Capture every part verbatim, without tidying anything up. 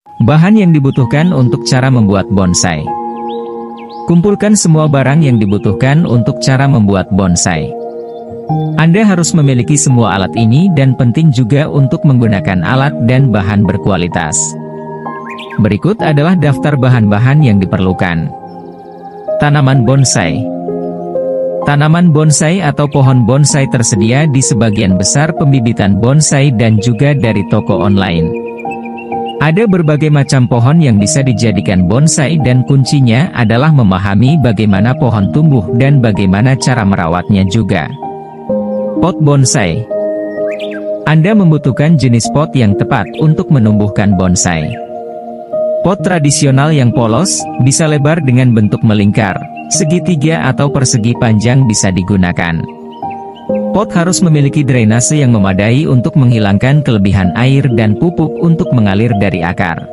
Bahan yang dibutuhkan untuk cara membuat bonsai. Kumpulkan semua barang yang dibutuhkan untuk cara membuat bonsai. Anda harus memiliki semua alat ini dan penting juga untuk menggunakan alat dan bahan berkualitas. Berikut adalah daftar bahan-bahan yang diperlukan. Tanaman bonsai. Tanaman bonsai atau pohon bonsai tersedia di sebagian besar pembibitan bonsai dan juga dari toko online. Ada berbagai macam pohon yang bisa dijadikan bonsai dan kuncinya adalah memahami bagaimana pohon tumbuh dan bagaimana cara merawatnya juga. Pot bonsai. Anda membutuhkan jenis pot yang tepat untuk menumbuhkan bonsai. Pot tradisional yang polos, bisa lebar dengan bentuk melingkar, segitiga atau persegi panjang bisa digunakan. Pot harus memiliki drainase yang memadai untuk menghilangkan kelebihan air dan pupuk untuk mengalir dari akar.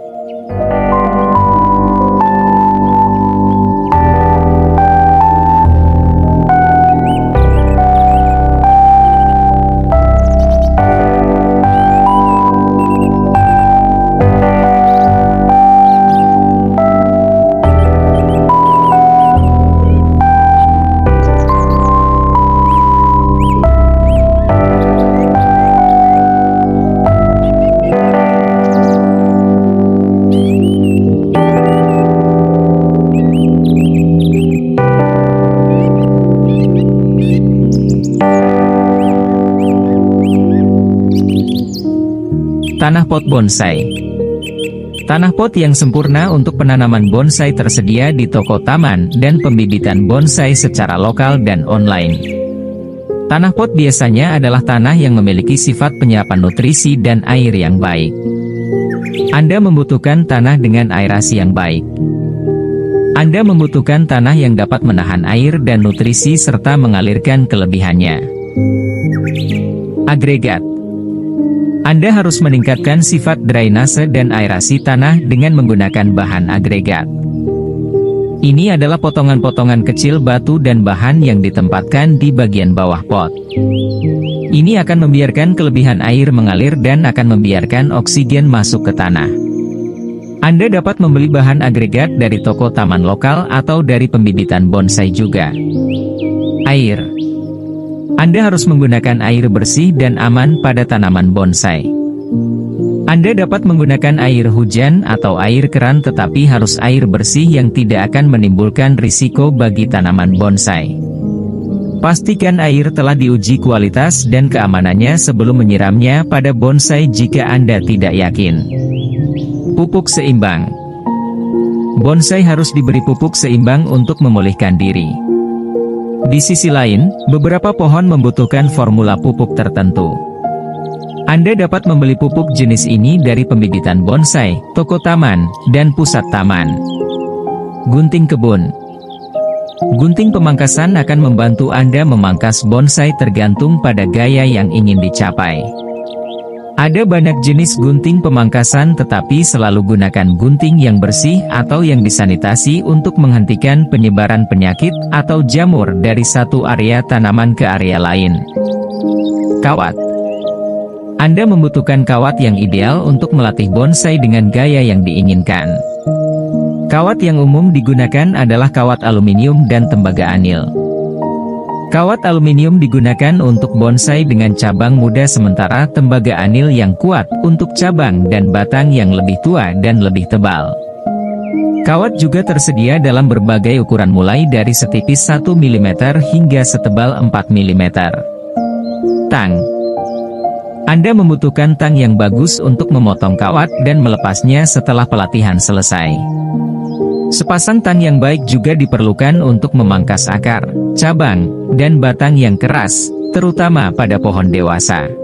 Tanah pot bonsai. Tanah pot yang sempurna untuk penanaman bonsai tersedia di toko taman dan pembibitan bonsai secara lokal dan online. Tanah pot biasanya adalah tanah yang memiliki sifat penyerapan nutrisi dan air yang baik. Anda membutuhkan tanah dengan aerasi yang baik. Anda membutuhkan tanah yang dapat menahan air dan nutrisi serta mengalirkan kelebihannya. Agregat. Anda harus meningkatkan sifat drainase dan aerasi tanah dengan menggunakan bahan agregat. Ini adalah potongan-potongan kecil batu dan bahan yang ditempatkan di bagian bawah pot. Ini akan membiarkan kelebihan air mengalir dan akan membiarkan oksigen masuk ke tanah. Anda dapat membeli bahan agregat dari toko taman lokal atau dari pembibitan bonsai juga. Air. Anda harus menggunakan air bersih dan aman pada tanaman bonsai. Anda dapat menggunakan air hujan atau air keran, tetapi harus air bersih yang tidak akan menimbulkan risiko bagi tanaman bonsai. Pastikan air telah diuji kualitas dan keamanannya sebelum menyiramnya pada bonsai jika Anda tidak yakin. Pupuk seimbang. Bonsai harus diberi pupuk seimbang untuk memulihkan diri. Di sisi lain, beberapa pohon membutuhkan formula pupuk tertentu. Anda dapat membeli pupuk jenis ini dari pembibitan bonsai, toko taman, dan pusat taman. Gunting kebun. Gunting pemangkasan akan membantu Anda memangkas bonsai tergantung pada gaya yang ingin dicapai. Ada banyak jenis gunting pemangkasan, tetapi selalu gunakan gunting yang bersih atau yang disanitasi untuk menghentikan penyebaran penyakit atau jamur dari satu area tanaman ke area lain. Kawat. Anda membutuhkan kawat yang ideal untuk melatih bonsai dengan gaya yang diinginkan. Kawat yang umum digunakan adalah kawat aluminium dan tembaga anil. Kawat aluminium digunakan untuk bonsai dengan cabang muda, sementara tembaga anil yang kuat untuk cabang dan batang yang lebih tua dan lebih tebal. Kawat juga tersedia dalam berbagai ukuran mulai dari setipis satu milimeter hingga setebal empat milimeter. Tang. Anda membutuhkan tang yang bagus untuk memotong kawat dan melepasnya setelah pelatihan selesai. Sepasang tang yang baik juga diperlukan untuk memangkas akar, cabang, dan batang yang keras, terutama pada pohon dewasa.